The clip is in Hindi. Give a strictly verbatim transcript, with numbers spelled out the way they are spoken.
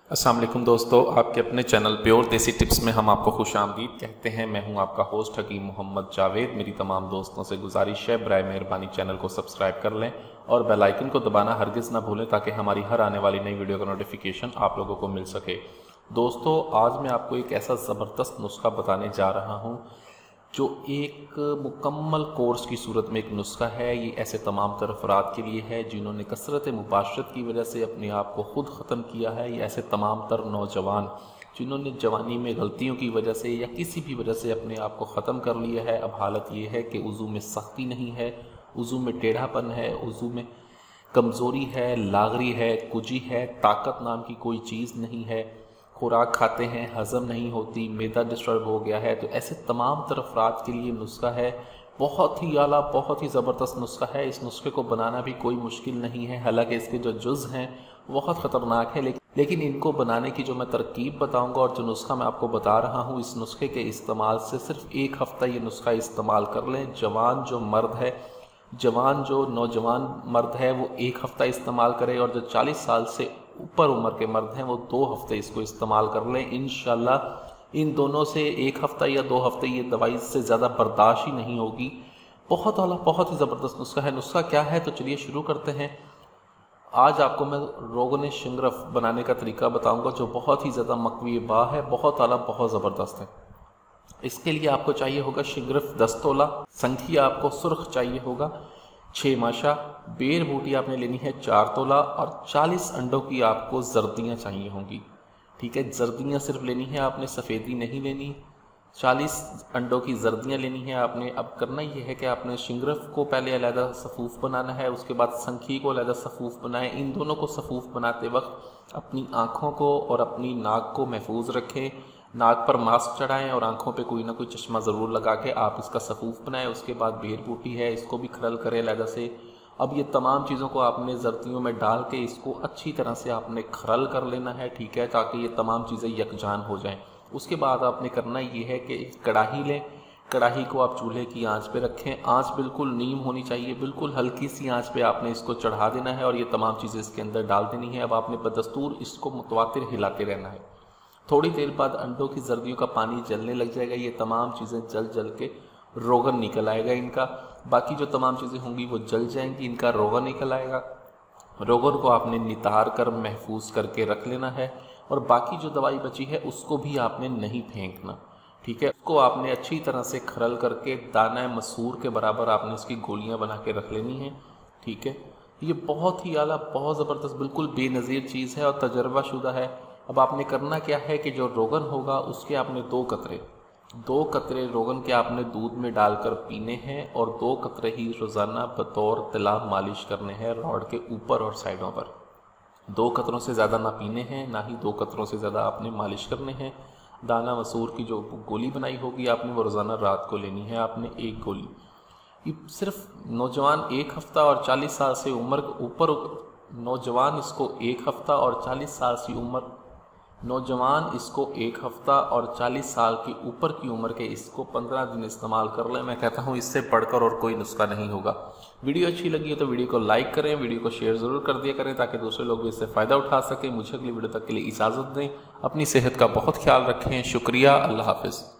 अस्सलाम वालेकुम दोस्तों, आपके अपने चैनल प्योर देसी टिप्स में हम आपको खुशामदीद कहते हैं। मैं हूं आपका होस्ट हकीम मोहम्मद जावेद। मेरी तमाम दोस्तों से गुजारिश है, बराए मेहरबानी चैनल को सब्सक्राइब कर लें और बेल आइकन को दबाना हरगिज़ ना भूलें ताकि हमारी हर आने वाली नई वीडियो का नोटिफिकेशन आप लोगों को मिल सके। दोस्तों, आज मैं आपको एक ऐसा ज़बरदस्त नुस्खा बताने जा रहा हूँ जो एक मुकम्मल कोर्स की सूरत में एक नुस्खा है। ये ऐसे तमाम तर अफराद के लिए है जिन्होंने कसरत मुबाशरत की वजह से अपने आप को ख़ुद ख़त्म किया है। ये ऐसे तमाम तर नौजवान जिन्होंने जवानी में गलतियों की वजह से या किसी भी वजह से अपने आप को ख़त्म कर लिया है। अब हालत ये है कि वज़ू में सख्ती नहीं है, वज़ू में टेढ़ापन है, वज़ू में कमज़ोरी है, लागरी है, कुजी है, ताकत नाम की कोई चीज़ नहीं है, खुराक खाते हैं हज़म नहीं होती, मैदा डिस्टर्ब हो गया है। तो ऐसे तमाम तर अफराद के लिए नुस्खा है, बहुत ही आला, बहुत ही ज़बरदस्त नुस्खा है। इस नुस्खे को बनाना भी कोई मुश्किल नहीं है, हालांकि इसके जो जुज़ हैं बहुत ख़तरनाक है, लेकिन लेकिन इनको बनाने की जो मैं तरकीब बताऊंगा और जो नुस्खा मैं आपको बता रहा हूँ, इस नुस्खे के इस्तेमाल से सिर्फ एक हफ़्ता ये नुस्खा इस्तेमाल कर लें। जवान जो मर्द है, जवान जो नौजवान मर्द है वो एक हफ़्ता इस्तेमाल करे और जो चालीस साल से ऊपर उम्र के मर्द हैं वो दो हफ्ते इसको इस्तेमाल कर लें। इंशाल्लाह इन दोनों से एक हफ़्ता या दो हफ्ते ये दवाई से ज़्यादा बर्दाश्त ही नहीं होगी। बहुत आला, बहुत ही ज़बरदस्त नुस्खा है। नुस्खा क्या है तो चलिए शुरू करते हैं। आज आपको मैं रोगन शिंगरफ बनाने का तरीका बताऊंगा जो बहुत ही ज़्यादा मकवी बा है, बहुत आला, बहुत ज़बरदस्त है। इसके लिए आपको चाहिए होगा शिंगरफ दस तोला, संखिया आपको सुर्ख चाहिए होगा छः माशा, बेर बूटी आपने लेनी है चार तोला और चालीस अंडों की आपको जर्दियाँ चाहिए होंगी। ठीक है, जर्दियाँ सिर्फ लेनी है आपने, सफ़ेदी नहीं लेनी। चालीस अंडों की जर्दियाँ लेनी है आपने। अब करना ये है कि आपने शिंगरफ को पहले अलहदा सफ़ूफ़ बनाना है, उसके बाद संखी को अलहदा सफ़ूफ़ बनाएं। इन दोनों को सफ़ूफ़ बनाते वक्त अपनी आँखों को और अपनी नाक को महफूज रखें। नाक पर मास्क चढ़ाएं और आंखों पे कोई ना कोई चश्मा ज़रूर लगा के आप इसका सफ़ूफ़ बनाएं। उसके बाद बेर बूटी है, इसको भी खरल करें अलहदा से। अब ये तमाम चीज़ों को आपने जर्दियों में डाल के इसको अच्छी तरह से आपने खरल कर लेना है, ठीक है, ताकि ये तमाम चीज़ें यकजान हो जाएं। उसके बाद आपने करना ये है कि कढ़ाई लें, कढ़ाई को आप चूल्हे की आंच पे रखें। आंच बिल्कुल नीम होनी चाहिए, बिल्कुल हल्की सी आंच पे आपने इसको चढ़ा देना है और ये तमाम चीज़ें इसके अंदर डाल देनी है। अब आपने बदस्तूर इसको मुतवातिर हिलाते रहना है। थोड़ी देर बाद अंडों की जर्दियों का पानी जलने लग जाएगा, ये तमाम चीज़ें जल जल के रोगन निकल आएगा इनका। बाकी जो तमाम चीज़ें होंगी वो जल जाएंगी, इनका रोगन निकल आएगा। रोगन को आपने नितार कर महफूज करके रख लेना है और बाकी जो दवाई बची है उसको भी आपने नहीं फेंकना, ठीक है। उसको आपने अच्छी तरह से खरल करके दाना मसूर के बराबर आपने इसकी गोलियाँ बना के रख लेनी है, ठीक है। ये बहुत ही आला, बहुत ज़बरदस्त, बिल्कुल बेनज़ीर चीज़ है और तजर्बा शुदा है। अब आपने करना क्या है कि जो रोगन होगा उसके आपने दो कतरे दो कतरे रोगन के आपने दूध में डालकर पीने हैं और दो कतरे ही रोज़ाना बतौर तिलाब मालिश करने हैं रॉड के ऊपर और साइडों पर। दो कतरों से ज़्यादा ना पीने हैं, ना ही दो कतरों से ज़्यादा आपने मालिश करने हैं। दाना मसूर की जो गोली बनाई होगी आपने वो रोज़ाना रात को लेनी है आपने एक गोली। ये सिर्फ नौजवान एक हफ़्ता और चालीस साल से उम्र ऊपर नौजवान इसको एक हफ़्ता और चालीस साल से उम्र नौजवान इसको एक हफ़्ता और चालीस साल की ऊपर की उम्र के इसको पंद्रह दिन इस्तेमाल कर लें। मैं कहता हूँ इससे बढ़कर और कोई नुस्खा नहीं होगा। वीडियो अच्छी लगी है तो वीडियो को लाइक करें, वीडियो को शेयर ज़रूर कर दिया करें ताकि दूसरे लोग भी इससे फ़ायदा उठा सकें। मुझे अगली वीडियो तक के लिए इजाज़त दें। अपनी सेहत का बहुत ख्याल रखें। शुक्रिया। अल्लाह हाफ़िज़।